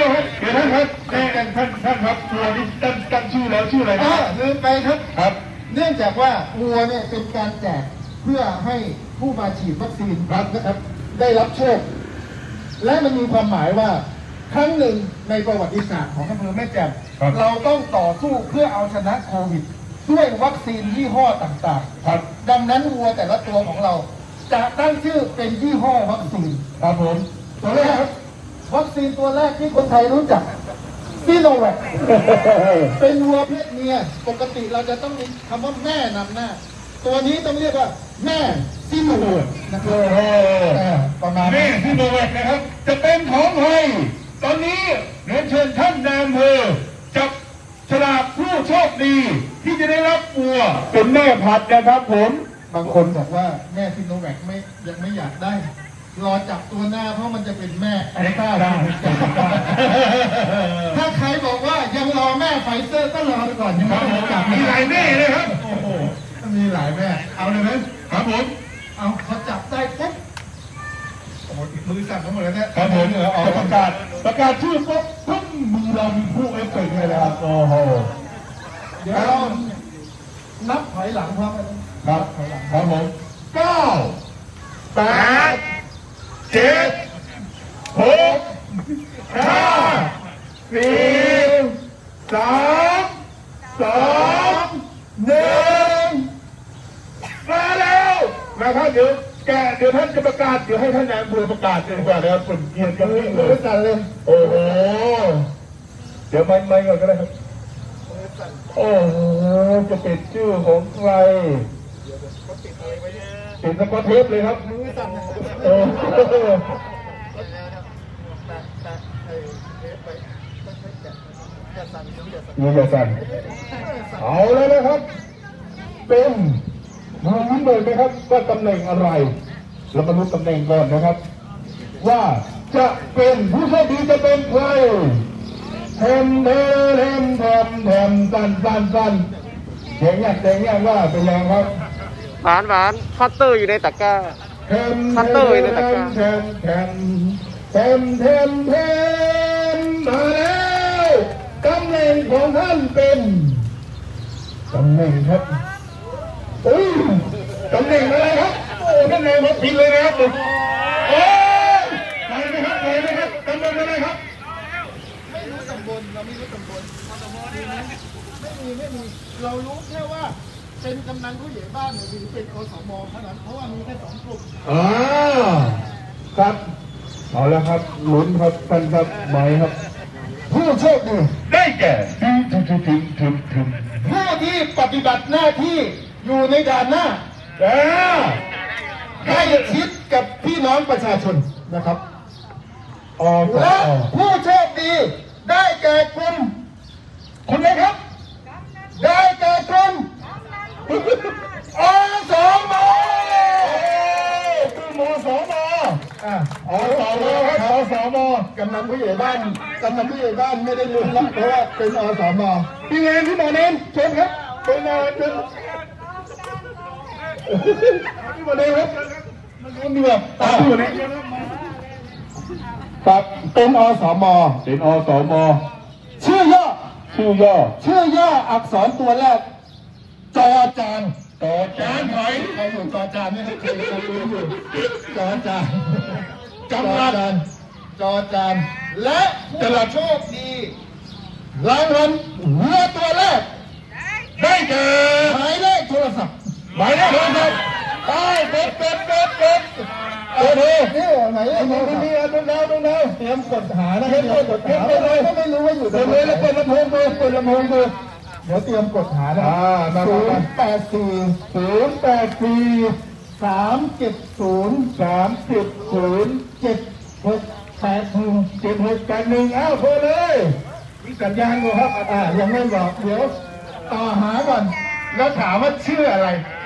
ครับเดี๋ยวท่านครับวัวนี่ตั้งชื่อแล้วชื่ออะไรนะลืมไปครับเนื่องจากว่าวัวเนี่ยเป็นการแจกเพื่อให้ผู้มาฉีดวัคซีนนะครับได้รับโชคและมันมีความหมายว่าครั้งหนึ่งในประวัติศาสตร์ของอำเภอแม่แจ่มเราต้องต่อสู้เพื่อเอาชนะโควิดด้วยวัคซีนยี่ห้อต่างๆดังนั้นวัวแต่ละตัวของเราจะตั้งชื่อเป็นยี่ห้อวัคซีนครับผมตัวแรกวัคซีนตัวแรกที่คนไทยรู้จักซิโนแวคเป็นวัวเพศเมียปกติเราจะต้องมีคำว่าแม่นำหน้าตัวนี้ต้องเรียกว่าแม่ซิโนแวคนะครับประมาณแม่ซิโนแวคนะครับจะเป็นของใครตอนนี้เรียนเชิญท่านนายอำเภอจับฉลากผู้โชคดีที่จะได้รับวัวเป็นแม่พันธุ์นะครับผมบางคนบอกว่าแม่ซิโนแวคยังไม่อยากได้รอจับตัวหน้าเพราะมันจะเป็นแม่แอสตราได้ถ้าใครบอกว่ายังรอแม่ไฟเซอร์ก็รอไปก่อนยังไม่ต้องจับมีหลายแม่เลยครับโอ้โหมีหลายแม่เอาเลยไหมครับผมเอาเขาจับได้ปุ๊บโอ้โหมือสั่นทั้งหมดเลยเนี่ยครับผมเอาประกาศชื่อปุ๊บปุ๊บมีผู้เอฟเฟกต์เลยนะครับโอ้โหเดี๋ยวเรานับถอยหลังพร้อมกันครับครับผม9 8 7 6 5 4 3 2 1มาแล้วนะครับเดี๋ยวท่านจะประกาศเดี๋ยวให้ท่านนายอำเภอประกาศดีกว่านะครับผมเกียรติกันเลยสั่นเลยโอ้โหเดี๋ยวไม่ก่อนก็ได้ครับโอ้โหจะเป็นชื่อของใครติดสกอตเทปเลยครับโอ้มือจะสั่นเอาแล้วนะครับเป็นมาลุ้นเลยไหมครับว่าตำแหน่งอะไรเรามาลุ้นตำแหน่งก่อนนะครับว่าจะเป็นผู้โชคดีจะเป็นใครแถมสั้นเสียงยากว่าเป็นยังครับหวานคัตเตอร์อยู่ในตะกร้าคัตเตอร์อยู่ในตะกร้าแถมมาแล้วตำแหน่งของท่านเป็นตำแหน่งครับตำแหน่งอะไรครับโอ้ตำแหน่งผมผิดเลยนะครับโอ้ใครไหมครับตำแหน่งอะไรครับไม่รู้ตำบลเราไม่รู้ตำบลไม่มีเรารู้แค่ว่าเป็นกำนันผู้ใหญ่บ้านหรือเป็นอสม.เท่านั้นเพราะว่ามีแค่2 กลุ่มครับเอาแล้วครับลุ้นครับท่านครับไหมครับผู้โชคดีได้แก่ผู้ที่ปฏิบัติหน้าที่อยู่ในด่านหน้าใกล้ชิดกับพี่น้องประชาชนนะครับและผู้โชคดีได้แก่กลุ่มคุณไหมครับได้แก่กลุ่มอสม. กลุ่มอสม.ครับอสม. กำนันผู้ใหญ่บ้านไม่ได้ลุ้นละเพราะว่าเป็นอสม. พี่หมอเน้นเชิญครับเป็นพี่หมอเน้นครับมันรู้เนื้อตาอยู่เนี่ยครับเป็นอสม. ชื่อย่ออักษรตัวแรกจอจานถอยใครอยู่จอจานไม่ให้ใครรู้อยู่จอจานและจะโชคดีรางวัลวัวตัวแรกได้แก่หมายเลขโทรศัพท์ได้เปิดโอ้โหนี่ไหนดูแล้วเตรียมกดหานะเตรียมกดหาเลยก็ไม่รู้ว่าอยู่ตรงไหนแล้วเปิดลำโพงดูเดี๋ยวเตรียมกดหานะ084 76817681781โทรเลยมีสัญญาณอยู่ครับยังไม่บอกเดี๋ยวต่อหาก่อนแล้วถามว่าชื่ออะไร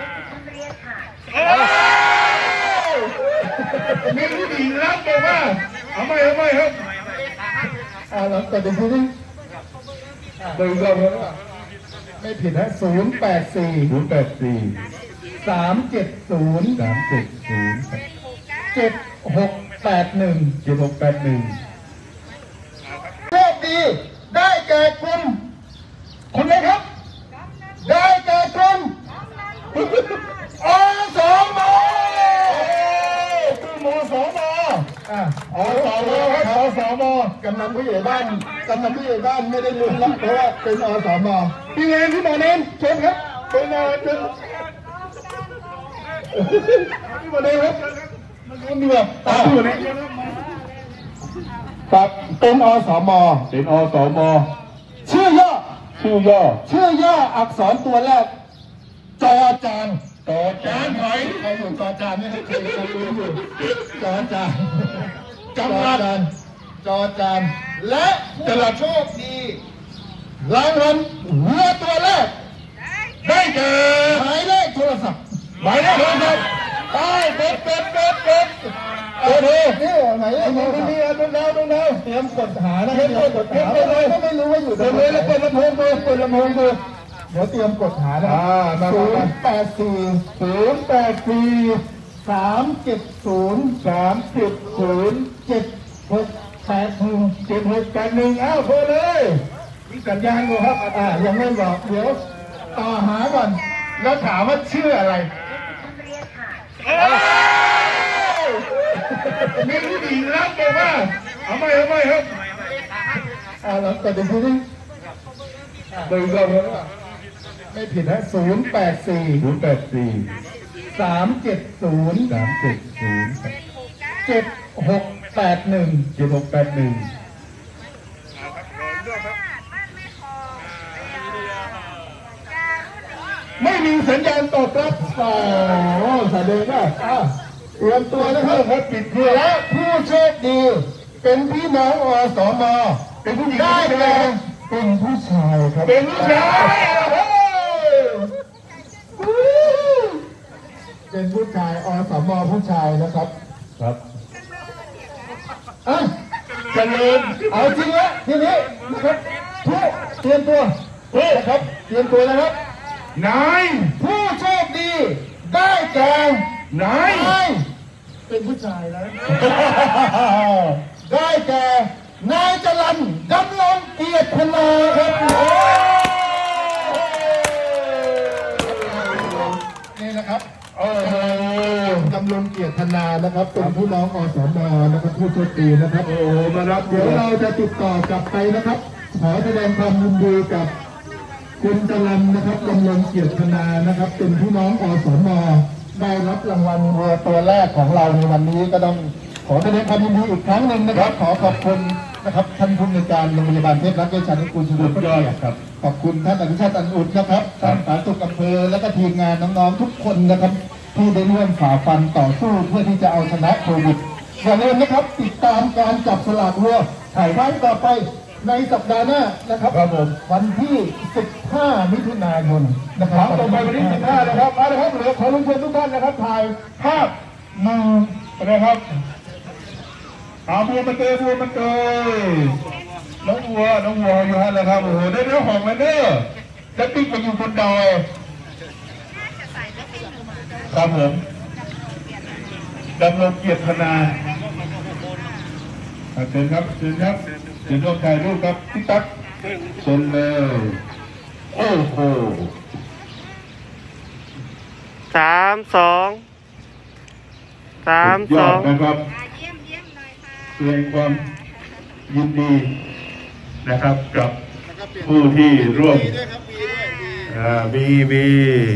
มีผู้หญิงรับบอกว่าเอาไม่ครับเราแต่เดี๋ยวพูดดิไม่ผิดนะ084 370 7681 7681 โชดีได้แก่กลุ่มคนไหนครับได้แก่กลุ่มอสมกลุ่มอสมอสมครับอสมกำนันผู้ใหญ่บ้านไม่ได้ลุ้นแล้วเพราะว่าเป็นอสมพี่เนนพี่หมอเนนเชิญครับเป็นพี่หมอเนนครับมันมีแบบตาอยู่ไหนครับเป็นอสมชื่อย่ออักษรตัวแรกจอจานหอยใครอยู่จอจานไม่ให้ใครรู้อยู่จอจานจังหวัดจอจานและจะโชคดีรางวัลวัวตัวแรกได้แก่หมายเลขโทรศัพท์ได้เปิดนี่ไหนนี่ดูแนวเตรียมกดหานะครับกดหาก็ไม่รู้ว่าอยู่ตรงไหนแล้วเปิดลำโพงดูเดี๋ยวเตรียมกดหานะครับ084-080-370-768-1อ้าวโทรเลยมีสัญญาณอยู่ครับยังไม่บอกเดี๋ยวต่อหาก่อนแล้วถามว่าชื่ออะไรมีผู้หญิงรับบอกว่าเอาไม่ครับเราแต่เดี๋ยวพูดนี่ดูเราไม่ผิดนะ084-370-768-1ไม่มีสัญญาณตอบรับแสดงว่าเตรียมตัวนะครับปิดเครื่องและผู้โชคดีเป็นพี่น้องอสมเป็นผู้หญิงได้เลยเป็นผู้ชายครับเป็นผู้ชายเป็นผู้ชายอสมผู้ชายนะครับครับเจริญเอาจริงละทีนี้นะครับผู้เตรียมตัวนะครับเตรียมตัวนะครับนายผู้โชคดีได้แก่นายเป็นผู้ชายนะได้แก่นายจรัญดำรงเกียรติพนาครับนี่นะครับดำรงเกียรติพนานะครับเป็นผู้น้องอสมนะครับผู้โชคดีนะครับมารับเดี๋ยวเราจะติดต่อกลับไปนะครับขอแสดงความยินดีกับคุณจรัญนะครับดำรงเกียรติพนานะครับเป็นผู้น้องอสมได้รับรางวัลวัวตัวแรกของเราในวันนี้ก็ต้องขอแสดงความยินดีอีกครั้งหนึ่งนะครับขอขอบคุณนะครับท่านผู้อำนวยการโรงพยาบาลเทพรัตน์เวชชัยกุลสุดยอดครับขอบคุณท่านอนุชาติอันอุดนะครับท่านสาธารณสุขอำเภอและก็ทีมงานน้องๆทุกคนนะครับที่ได้ร่วมฝ่าฟันต่อสู้เพื่อที่จะเอาชนะโควิดอย่าลืมนะครับติดตามการจับสลากวัวถ่ายไว้ต่อไปในสัปดาห์หน้านะครับวันที่15 มิถุนายนนะครับต่อไปวันที่15นะครับเอาละครับเหลือขอรบกวนทุกท่านนะครับถ่ายภาพมือนะครับเอาบัวมาเตยน้องวัวอยู่ฮะเลยครับโอ้โหได้เนื้อหอมเลยเด้อจะปิ๊กไปอยู่บนดอยครับผมดำรงเกียรติพนาเชิญครับเชิญร่วมถ่ายรูปครับพี่ตั๊กเชิญเลยโอ้โห 3-2 นะครับแสดงความยินดีนะครับกับผู้ที่ร่วมบี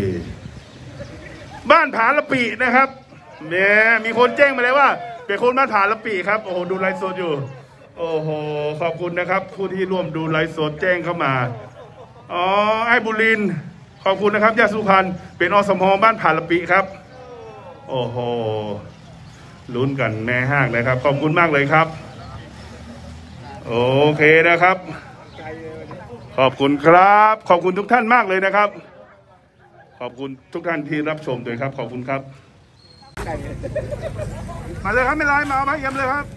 บ้านผาละปีนะครับเนี่ยมีคนแจ้งมาเลยว่าเป็นคนบ้านผาละปีครับโอ้โหดูไลฟ์สดอยู่โอ้โหขอบคุณนะครับผู้ที่ร่วมดูไลฟ์สดแจ้งเข้ามาไอ้บุรินทร์ขอบคุณนะครับยาสุพรรณเป็นอสมบ้านผาละปีครับโอ้โหลุ้นกันแม่ห้างเลยครับขอบคุณมากเลยครับโอเคนะครับขอบคุณครับขอบคุณทุกท่านมากเลยนะครับขอบคุณทุกท่านที่รับชมด้วยครับขอบคุณครับมาเลยครับไม่ไรมาเอามาเยี่ยมเลยครับ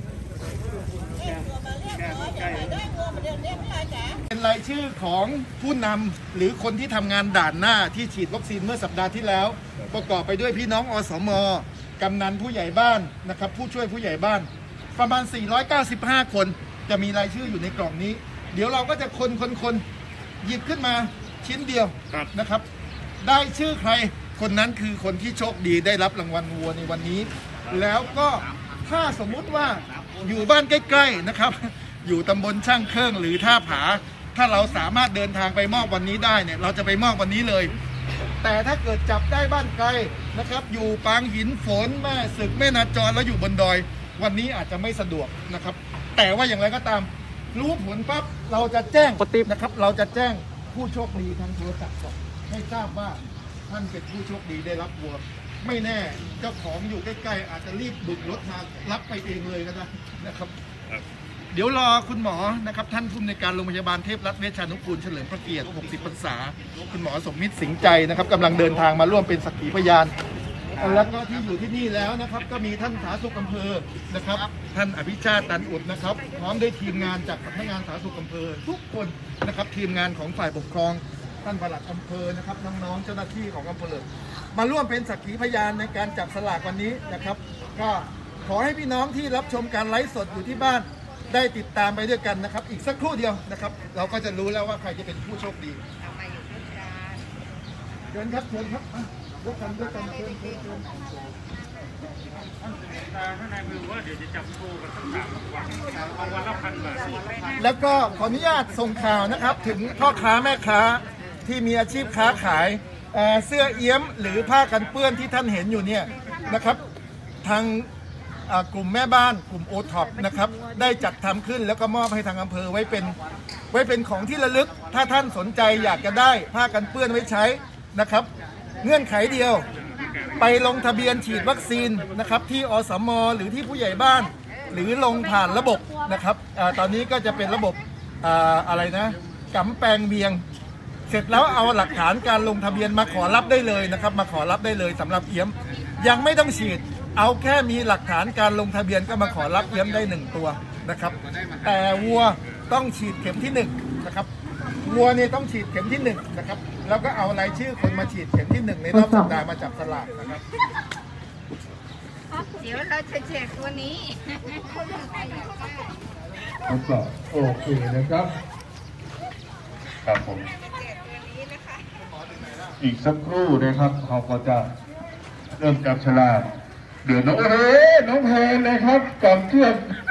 เป็นรายชื่อของผู้นำหรือคนที่ทำงานด่านหน้าที่ฉีดวัคซีนเมื่อสัปดาห์ที่แล้วประกอบไปด้วยพี่น้องอสมกำนันผู้ใหญ่บ้านนะครับผู้ช่วยผู้ใหญ่บ้านประมาณ495 คนจะมีรายชื่ออยู่ในกล่องนี้เดี๋ยวเราก็จะคนหยิบขึ้นมาชิ้นเดียวนะครับ ได้ชื่อใครคนนั้นคือคนที่โชคดีได้รับรางวัลวัวในวันนี้ แล้วก็ถ้าสมมุติว่าอยู่บ้านใกล้ๆนะครับอยู่ตำบลช่างเครื่องหรือท่าผาถ้าเราสามารถเดินทางไปมอบวันนี้ได้เนี่ยเราจะไปมอบวันนี้เลย แต่ถ้าเกิดจับได้บ้านไกลนะครับอยู่ปางหินฝนแม่ศึกแม่นาจรแล้วอยู่บนดอยวันนี้อาจจะไม่สะดวกนะครับแต่ว่าอย่างไรก็ตามรู้ผลปั๊บเราจะแจ้งนะครับเราจะแจ้งผู้โชคดีทางโทรศัพท์ก่อนให้ทราบว่าท่านเป็นผู้โชคดีได้รับวัวไม่แน่เจ้าของอยู่ใกล้ๆอาจจะรีบบึกรถมารับไปเองเลยก็ได้นะครับเดี๋ยวรอคุณหมอนะครับท่านผู้อำนวยการโรงพยาบาลเทพรัตน์เวชชานุกูลเฉลิมพระเกียรติ 60 พรรษาคุณหมอสมมิตรสิงห์ใจนะครับกำลังเดินทางมาร่วมเป็นสักขีพยานแล้วก็ที่อยู่ที่นี่แล้วนะครับก็มีท่านสาธารณสุขอำเภอนะครับท่านอภิชาติตันอุดนะครับพร้อมด้วยทีมงานจากสำนักงานสาธารณสุขอำเภอทุกคนนะครับทีมงานของฝ่ายปกครองท่านปลัดอำเภอนะครับน้องๆเจ้าหน้าที่ของอำเภอมาร่วมเป็นสักขีพยานในการจับสลากวันนี้นะครับก็ขอให้พี่น้องที่รับชมการไลฟ์สดอยู่ที่บ้านได้ติดตามไปด้วยกันนะครับอีกสักครู่เดียวนะครับเราก็จะรู้แล้วว่าใครจะเป็นผู้โชคดีเชิญครับเชิญครับด้วยกันเชิญข้างในมือว่าเดี๋ยวจะจับคู่กันทั้ง3 วันละ1,000 บาทแล้วก็ขออนุญาตส่งข่าวนะครับถึงพ่อค้าแม่ค้าที่มีอาชีพค้าขายเสื้อเอี้ยมหรือผ้ากันเปื้อนที่ท่านเห็นอยู่เนี่ยนะครับทางกลุ่มแม่บ้านกลุ่มโอท็อปนะครับได้จัดทำขึ้นแล้วก็มอบให้ทางอำเภอไว้เป็นของที่ระลึกถ้าท่านสนใจอยากจะได้ผ้ากันเปื้อนไว้ใช้นะครับเงื่อนไขเดียวไปลงทะเบียนฉีดวัคซีนนะครับที่อสม.หรือที่ผู้ใหญ่บ้านหรือลงผ่านระบบนะครับตอนนี้ก็จะเป็นระบบอะไรนะกำแปลงเบียงเสร็จแล้วเอาหลักฐานการลงทะเบียนมาขอรับได้เลยนะครับมาขอรับได้เลยสำหรับเอี้ยมยังไม่ต้องฉีดเอาแค่มีหลักฐานการลงทะเบียนก็มาขอรับเอี้ยมได้1 ตัวนะครับแต่วัวต้องฉีดเข็มที่1นะครับวัวเนี่ยต้องฉีดเข็มที่1นะครับแล้วก็เอารายชื่อคนมาฉีดเข็มที่1ในรอบสัปดาห์มาจับสลากนะครับเดี๋ยวเราจะแจกตัวนี้แล้วก็โอเคนะครับครับผมอีกสักครู่นะครับเขาก็จะเริ่มจับฉลากเดี๋ยวน้องเพลนะครับกับเชือก